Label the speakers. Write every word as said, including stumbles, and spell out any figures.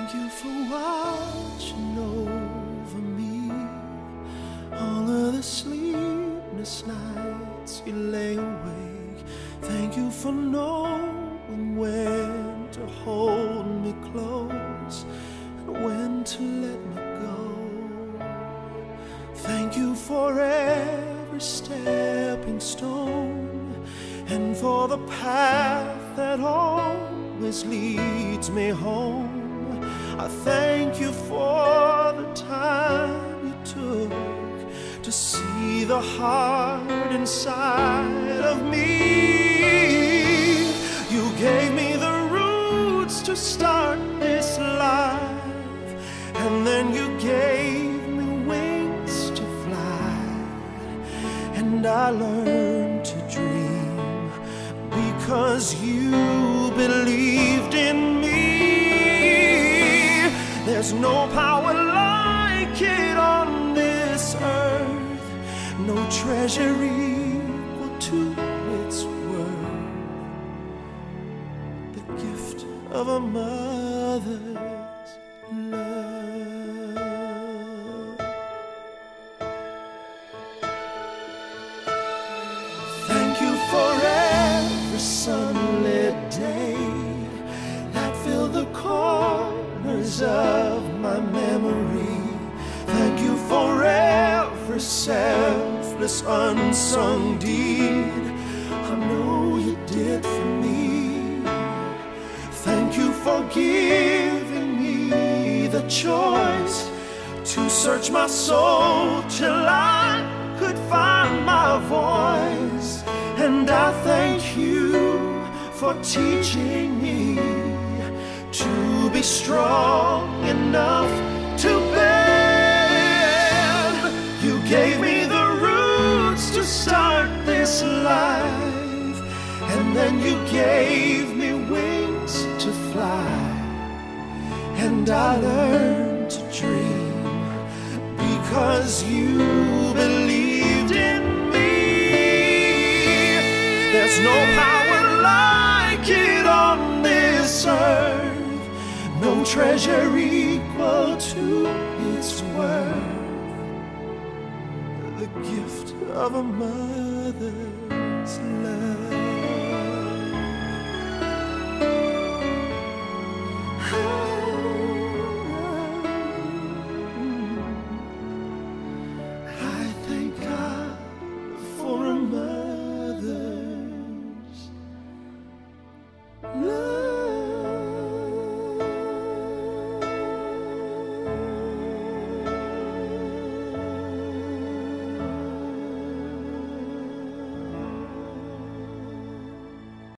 Speaker 1: Thank you for watching over me. All of the sleepless nights you lay awake. Thank you for knowing when to hold me close and when to let me go. Thank you for every stepping stone and for the path that always leads me home. I thank you for the time you took to see the heart inside of me. You gave me the roots to start this life, and then you gave me wings to fly, and I learned to dream because you believed in me. There's no power like it on this earth, no treasure equal to its worth. The gift of a mother's love. Thank you for every sunlit day that filled the corners of my memory. Thank you for every selfless unsung deed I know you did for me. Thank you for giving me the choice to search my soul till I could find my voice. And I thank you for teaching me to be strong enough to bend. You gave me the roots to start this life, and then you gave me wings to fly, and I learned to dream because you believed in me. There's no power like it on this earth, no treasure equal to its worth. The gift of a mother's love.